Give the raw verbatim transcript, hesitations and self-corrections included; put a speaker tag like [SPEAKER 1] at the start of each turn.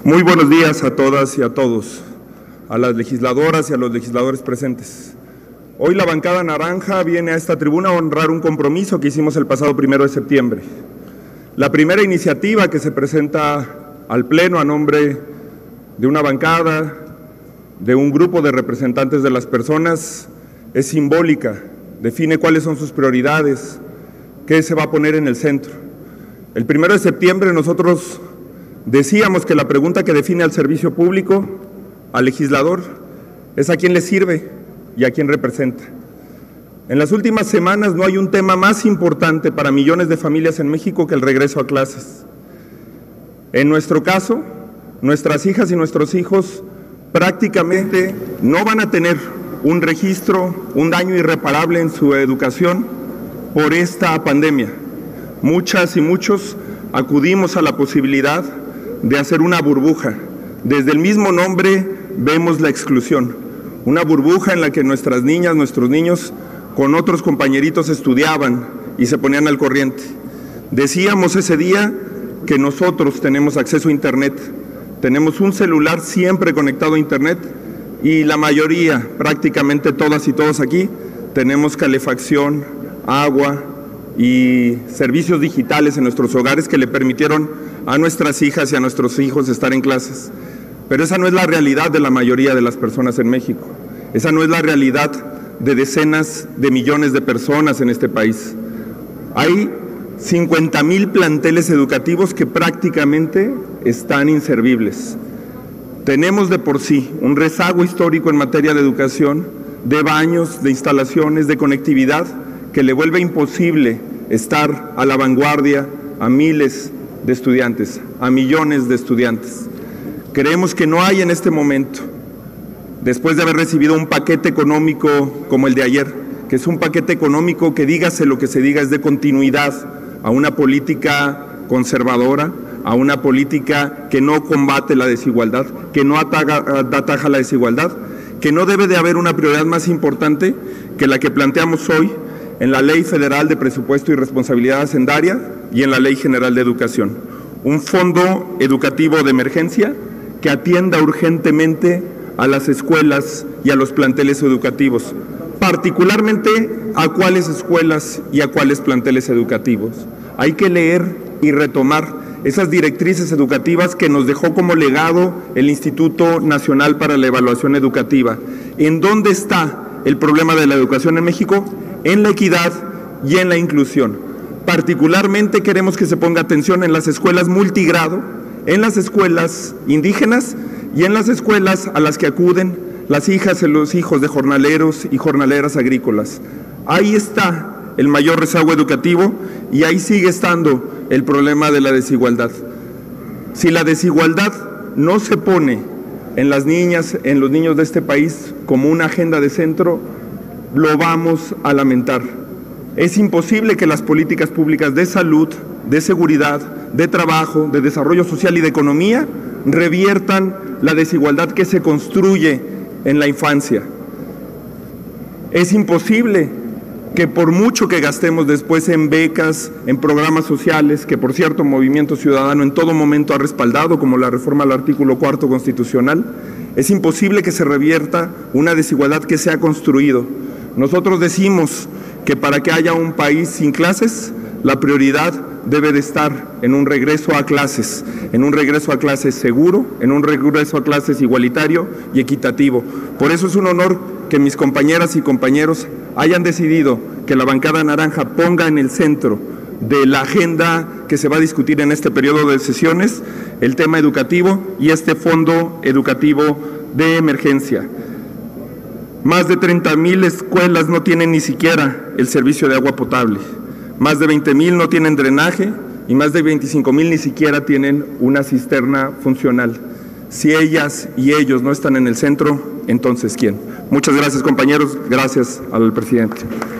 [SPEAKER 1] Muy buenos días a todas y a todos, a las legisladoras y a los legisladores presentes. Hoy la bancada naranja viene a esta tribuna a honrar un compromiso que hicimos el pasado primero de septiembre. La primera iniciativa que se presenta al Pleno a nombre de una bancada, de un grupo de representantes de las personas, es simbólica, define cuáles son sus prioridades, qué se va a poner en el centro. El primero de septiembre nosotros decíamos que la pregunta que define al servicio público, al legislador, es a quién le sirve y a quién representa. En las últimas semanas no hay un tema más importante para millones de familias en México que el regreso a clases. En nuestro caso, nuestras hijas y nuestros hijos prácticamente no van a tener un registro, un daño irreparable en su educación por esta pandemia. Muchas y muchos acudimos a la posibilidad de hacer una burbuja. Desde el mismo nombre vemos la exclusión, una burbuja en la que nuestras niñas, nuestros niños con otros compañeritos estudiaban y se ponían al corriente. Decíamos ese día que nosotros tenemos acceso a internet, tenemos un celular siempre conectado a internet y la mayoría, prácticamente todas y todos aquí, tenemos calefacción, agua y servicios digitales en nuestros hogares que le permitieron a nuestras hijas y a nuestros hijos estar en clases. Pero esa no es la realidad de la mayoría de las personas en México. Esa no es la realidad de decenas de millones de personas en este país. Hay cincuenta mil planteles educativos que prácticamente están inservibles. Tenemos de por sí un rezago histórico en materia de educación, de baños, de instalaciones, de conectividad, que le vuelve imposible estar a la vanguardia a miles de estudiantes, a millones de estudiantes. Creemos que no hay en este momento, después de haber recibido un paquete económico como el de ayer, que es un paquete económico que dígase lo que se diga, es de continuidad a una política conservadora, a una política que no combate la desigualdad, que no ataca, ataja la desigualdad, que no debe de haber una prioridad más importante que la que planteamos hoy en la Ley Federal de Presupuesto y Responsabilidad Hacendaria y en la Ley General de Educación. Un fondo educativo de emergencia que atienda urgentemente a las escuelas y a los planteles educativos, particularmente a cuáles escuelas y a cuáles planteles educativos. Hay que leer y retomar esas directrices educativas que nos dejó como legado el Instituto Nacional para la Evaluación Educativa. ¿En dónde está el problema de la educación en México? En la equidad y en la inclusión. Particularmente queremos que se ponga atención en las escuelas multigrado, en las escuelas indígenas y en las escuelas a las que acuden las hijas y los hijos de jornaleros y jornaleras agrícolas. Ahí está el mayor rezago educativo y ahí sigue estando el problema de la desigualdad. Si la desigualdad no se pone en las niñas, en los niños de este país como una agenda de centro, lo vamos a lamentar. Es imposible que las políticas públicas de salud, de seguridad, de trabajo, de desarrollo social y de economía reviertan la desigualdad que se construye en la infancia. Es imposible que por mucho que gastemos después en becas, en programas sociales, que por cierto Movimiento Ciudadano en todo momento ha respaldado, como la reforma al artículo cuarto constitucional, es imposible que se revierta una desigualdad que se ha construido. Nosotros decimos que para que haya un país sin clases, la prioridad debe de estar en un regreso a clases, en un regreso a clases seguro, en un regreso a clases igualitario y equitativo. Por eso es un honor que mis compañeras y compañeros hayan decidido que la bancada naranja ponga en el centro de la agenda que se va a discutir en este periodo de sesiones el tema educativo y este fondo educativo de emergencia. Más de treinta mil escuelas no tienen ni siquiera el servicio de agua potable, más de veinte mil no tienen drenaje y más de veinticinco mil ni siquiera tienen una cisterna funcional. Si ellas y ellos no están en el centro, entonces ¿quién? Muchas gracias, compañeros, gracias al presidente.